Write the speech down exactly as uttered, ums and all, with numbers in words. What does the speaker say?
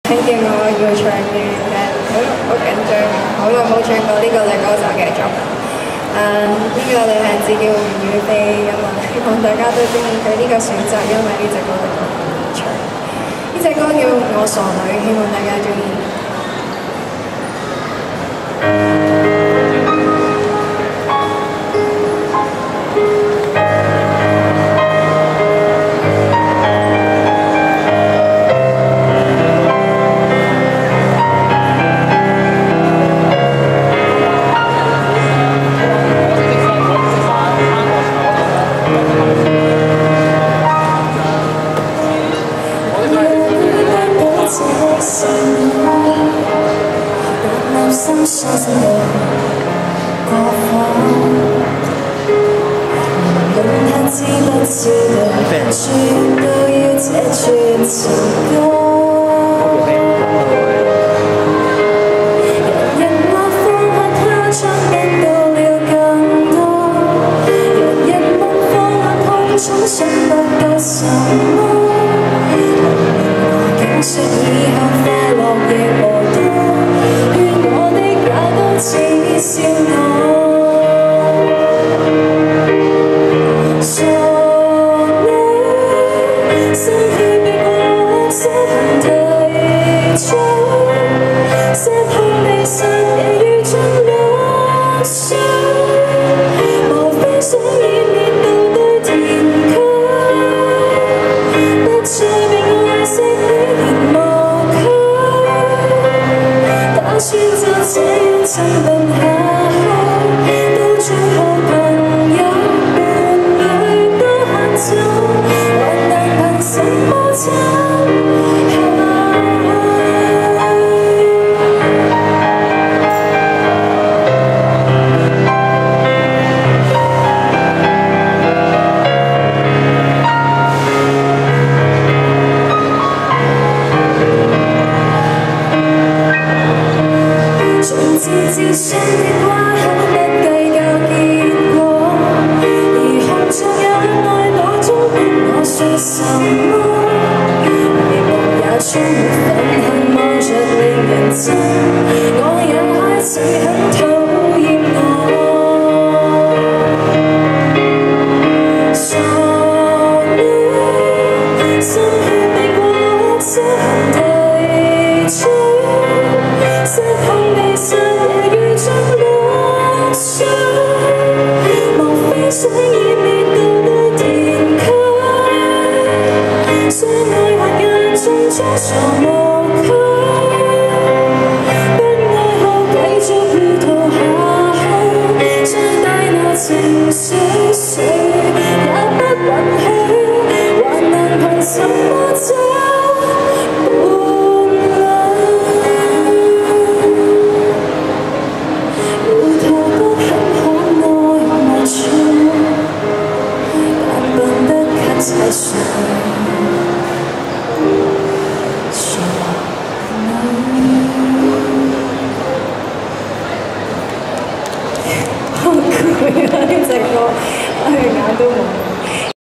聽見我要唱嘅嘅，好好緊張，好耐冇唱過呢個女歌手嘅作品。誒、uh, 呢個女孩子叫吳雨霏，咁啊希望大家都中意佢呢個選擇，因為呢隻歌係我唱。呢隻歌叫《我傻女》，希望大家中意。心相信你過火，無論他知不知道，全都要這串情歌。人人話放下他，將得到了更多。人人問放下痛楚，想得到什麼？竟說以後快樂亦無多。只笑我傻女，生氣別過，這行提早，這碰地實也遇盡落水，無非想演練到對填區，不再被愛惜你連無區，打算就這樣沉淪下去，到最後朋友伴侶都嚇走，還能憑什麼撐下去？總之自信的關口，不計較結果，而看着眼內腦中的我說什麼，眉目也充滿憤恨，望着令人憎，我也開始很痛。